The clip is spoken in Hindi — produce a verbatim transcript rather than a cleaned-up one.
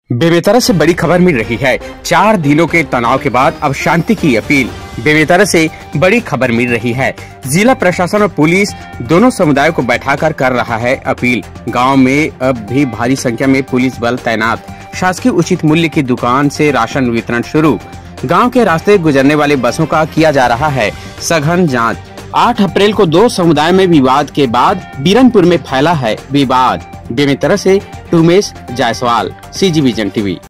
बेमेतरा से बड़ी खबर मिल रही है। चार दिनों के तनाव के बाद अब शांति की अपील। बेमेतरा से बड़ी खबर मिल रही है। जिला प्रशासन और पुलिस दोनों समुदायों को बैठाकर कर रहा है अपील। गांव में अब भी भारी संख्या में पुलिस बल तैनात। शासकीय उचित मूल्य की दुकान से राशन वितरण शुरू। गांव के रास्ते गुजरने वाले बसों का किया जा रहा है सघन जाँच। आठ अप्रैल को दो समुदाय में विवाद के बाद बीरनपुर में फैला है विवाद। बेमेतरा से Umesh Jaiswal, C G vision TV.